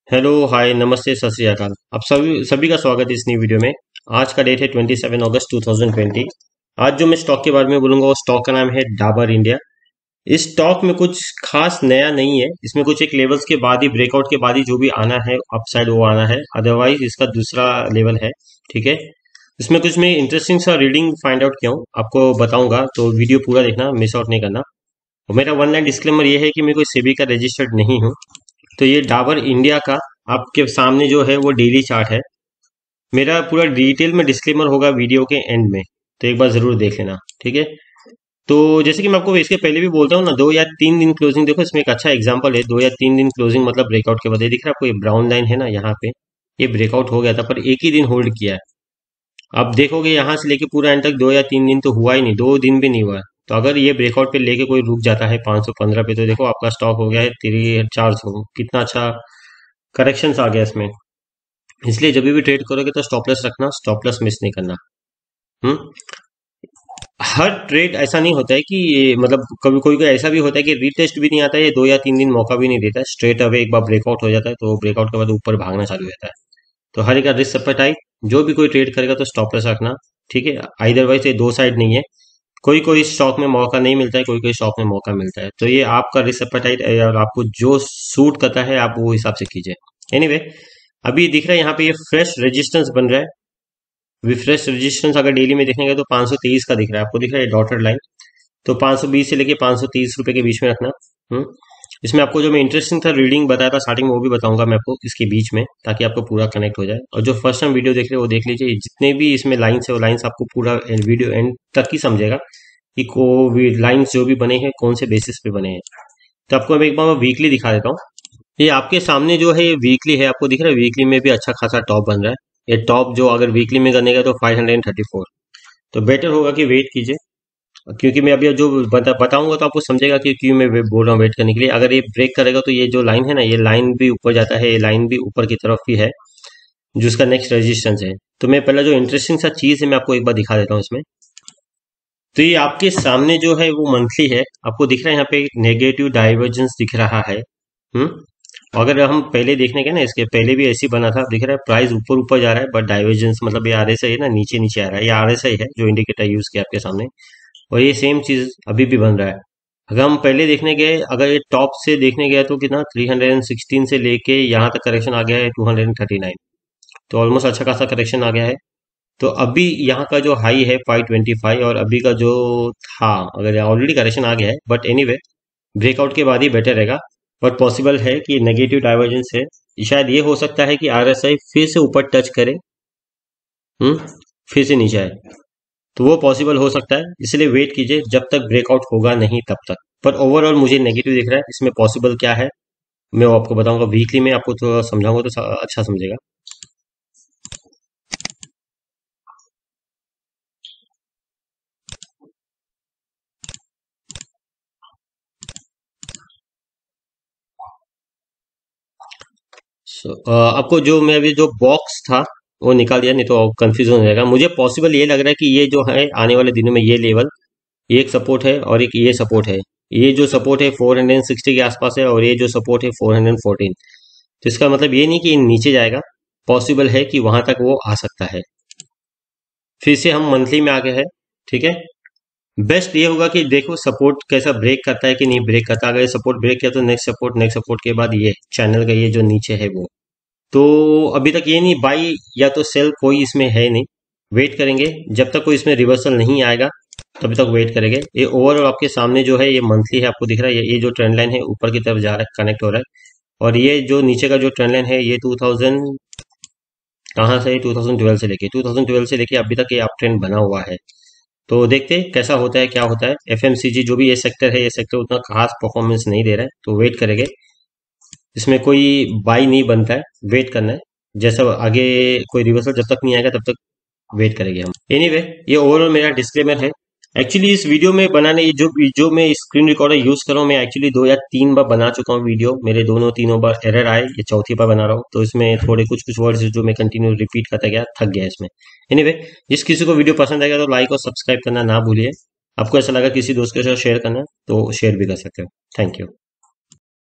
Hello hi नमस्ते सत श्री अकाल। आप सभी का स्वागत है इस नई वीडियो में। आज का डेट है 27 अगस्त 2020। आज जो मैं स्टॉक के बारे में बोलूंगा वो स्टॉक का नाम है डाबर इंडिया। इस स्टॉक में कुछ खास नया नहीं है। इसमें कुछ एक लेवल्स के बाद ही, ब्रेकआउट के बाद ही जो भी आना है अपसाइड वो आना है, अदरवाइज इसका दूसरा लेवल है। ठीक है, इसमें कुछ मैं इंटरेस्टिंग सा रीडिंग फाइंड आउट किया हूँ, आपको बताऊंगा, तो वीडियो पूरा देखना, मिस आउट नहीं करना। और मेरा वन लाइन डिस्क्लेमर ये है कि मैं कोई सेबी का रजिस्टर्ड नहीं हूँ। तो ये डाबर इंडिया का आपके सामने जो है वो डेली चार्ट है। मेरा पूरा डिटेल में डिस्क्लेमर होगा वीडियो के एंड में, तो एक बार जरूर देख लेना। ठीक है, तो जैसे कि मैं आपको इसके पहले भी बोलता हूँ ना, 2 या 3 दिन क्लोजिंग देखो। इसमें एक अच्छा एग्जांपल है, 2 या 3 दिन क्लोजिंग मतलब ब्रेकआउट के बाद ये दिख रहा है आपको, ये ब्राउन लाइन है ना, यहाँ पे ये ब्रेकआउट हो गया था पर एक ही दिन होल्ड किया है। आप देखोगे यहाँ से लेके पूरा एंड तक 2 या 3 दिन तो हुआ ही नहीं, 2 दिन भी नहीं हुआ है। तो अगर ये ब्रेकआउट पे लेके कोई रुक जाता है 515 पे, तो देखो आपका स्टॉक हो गया है 400। कितना अच्छा करेक्शन आ गया इसमें। इसलिए जब भी ट्रेड करोगे तो स्टॉप लॉस रखना, स्टॉप लॉस मिस नहीं करना। हम्म हर ट्रेड ऐसा नहीं होता है कि ये मतलब, कभी कोई कोई ऐसा भी होता है कि रीटेस्ट भी नहीं आता है, ये 2 या 3 दिन मौका भी नहीं देता है, स्ट्रेट अवे एक बार ब्रेकआउट हो जाता है तो ब्रेकआउट के बाद ऊपर भागना चालू हो जाता है। तो हर एक का रिस्क एपेटाइट, जो भी कोई ट्रेड करेगा तो स्टॉप लॉस रखना। ठीक है, अदरवाइज ये दो साइड नहीं है। कोई कोई स्टॉक में मौका नहीं मिलता है, कोई कोई स्टॉक में मौका मिलता है, तो ये आपका रिस्क एपेटाइट है और आपको जो सूट करता है आप वो हिसाब से कीजिए। एनीवे, अभी दिख रहा है यहाँ पे ये फ्रेश रेजिस्टेंस बन रहा है। फ्रेश रेजिस्टेंस अगर डेली में देखेंगे तो 523 का दिख रहा है आपको, दिख रहा है डॉटेड लाइन। तो 520 से लेके 530 रुपए के बीच में रखना। हम्म इसमें आपको जो मैं इंटरेस्टिंग था रीडिंग बताया था स्टार्टिंग में, वो भी बताऊंगा मैं आपको इसके बीच में, ताकि आपको पूरा कनेक्ट हो जाए। और जो फर्स्ट टाइम वीडियो देख रहे हो वो देख लीजिए, जितने भी इसमें लाइन्स है वो लाइन्स आपको पूरा वीडियो एंड तक ही समझेगा कि को लाइन्स जो भी बने हैं कौन से बेसिस पे बने हैं। तो आपको अब एक बार मैं वीकली दिखा देता हूँ। ये आपके सामने जो है ये वीकली है, आपको दिख रहा है वीकली में भी अच्छा खासा टॉप बन रहा है। ये टॉप जो अगर वीकली में करने का तो 534। तो बेटर होगा कि वेट कीजिए, क्योंकि मैं अभी जो बताऊंगा तो आपको समझेगा कि क्यों मैं बोल रहा हूँ वेट करने के लिए। अगर ये ब्रेक करेगा तो ये जो लाइन है ना, ये लाइन भी ऊपर जाता है, ये लाइन भी ऊपर की तरफ ही है जो उसका नेक्स्ट रेजिस्टेंस है। तो मैं पहला जो इंटरेस्टिंग सा चीज है मैं आपको एक बार दिखा देता हूँ इसमें। तो ये आपके सामने जो है वो मंथली है, आपको दिख रहा है यहाँ पे नेगेटिव डाइवर्जेंस दिख रहा है। हम्म अगर हम पहले देखने के ना, इसके पहले भी ऐसे ही बना था, दिख रहा है प्राइस ऊपर ऊपर जा रहा है, बट डाइवर्जेंस मतलब ये आरएसआई है ना, नीचे नीचे आ रहा है। ये आरएसआई है जो इंडिकेटर यूज किया आपके सामने, और ये सेम चीज अभी भी बन रहा है। अगर हम पहले देखने गए, अगर ये टॉप से देखने गया तो कितना 316 से लेके यहाँ तक करेक्शन आ गया है 239। तो ऑलमोस्ट अच्छा खासा करेक्शन आ गया है। तो अभी यहाँ का जो हाई है 525, और अभी का जो था, अगर ऑलरेडी करेक्शन आ गया है, बट एनीवे ब्रेकआउट के बाद ही बेटर रहेगा। बट पॉसिबल है कि नेगेटिव डाइवर्जेंस है, शायद ये हो सकता है कि आरएसआई फिर से ऊपर टच करे, फिर से नीचे आए, तो वो पॉसिबल हो सकता है। इसलिए वेट कीजिए जब तक ब्रेकआउट होगा नहीं तब तक। पर ओवरऑल मुझे नेगेटिव दिख रहा है। इसमें पॉसिबल क्या है मैं वो आपको बताऊंगा, वीकली में आपको थोड़ा समझाऊंगा तो अच्छा समझेगा। आपको जो मैं अभी जो बॉक्स था वो निकाल दिया, नहीं तो कंफ्यूजन हो जाएगा। मुझे पॉसिबल ये लग रहा है कि ये जो है आने वाले दिनों में ये लेवल, ये एक सपोर्ट है और एक ये सपोर्ट है। ये जो सपोर्ट है 460 के आसपास है, और ये जो सपोर्ट है 414। तो इसका मतलब ये नहीं कि ये नीचे जाएगा, पॉसिबल है कि वहां तक वो आ सकता है। फिर से हम मंथली में आ गए हैं। ठीक है, बेस्ट ये होगा कि देखो सपोर्ट कैसा ब्रेक करता है कि नहीं ब्रेक करता। अगर ये सपोर्ट ब्रेक किया तो नेक्स्ट सपोर्ट के बाद ये चैनल का ये जो नीचे है वो। तो अभी तक ये नहीं बाई या तो सेल कोई इसमें है नहीं। वेट करेंगे जब तक कोई इसमें रिवर्सल नहीं आएगा, तभी तक वेट करेंगे। ये ओवरऑल आपके सामने जो है ये मंथली है, आपको दिख रहा है ये जो ट्रेंड लाइन है ऊपर की तरफ जा रहा है, कनेक्ट हो रहा है। और ये जो नीचे का जो ट्रेंड लाइन है ये 2000 कहाँ से, 2012 से लेके अभी तक ये अप ट्रेंड बना हुआ है। तो देखते हैं कैसा होता है क्या होता है। एफएमसीजी जो भी ये सेक्टर है, ये सेक्टर उतना खास परफॉर्मेंस नहीं दे रहा है, तो वेट करेंगे। इसमें कोई बाई नहीं बनता है, वेट करना है। जैसा आगे कोई रिवर्सल जब तक नहीं आएगा तब तक वेट करेंगे हम। एनीवे, ये ओवरऑल मेरा डिस्क्लेमर है। एक्चुअली इस वीडियो में बनाने ये जो जो मैं स्क्रीन रिकॉर्डर यूज कर रहा हूँ, मैं एक्चुअली 2 या 3 बार बना चुका हूँ वीडियो, मेरे दोनों तीनों बार एरर आए, ये चौथी बार बना रहा हूँ। तो इसमें थोड़े कुछ कुछ वर्ड्स जो मैं कंटिन्यू रिपीट करता गया, थक गया इसमें। एनीवे, जिस किसी को वीडियो पसंद आएगा तो लाइक और सब्सक्राइब करना ना भूलिए। आपको ऐसा लगा किसी दोस्त के साथ शेयर करना तो शेयर भी कर सकते हो। Thank you.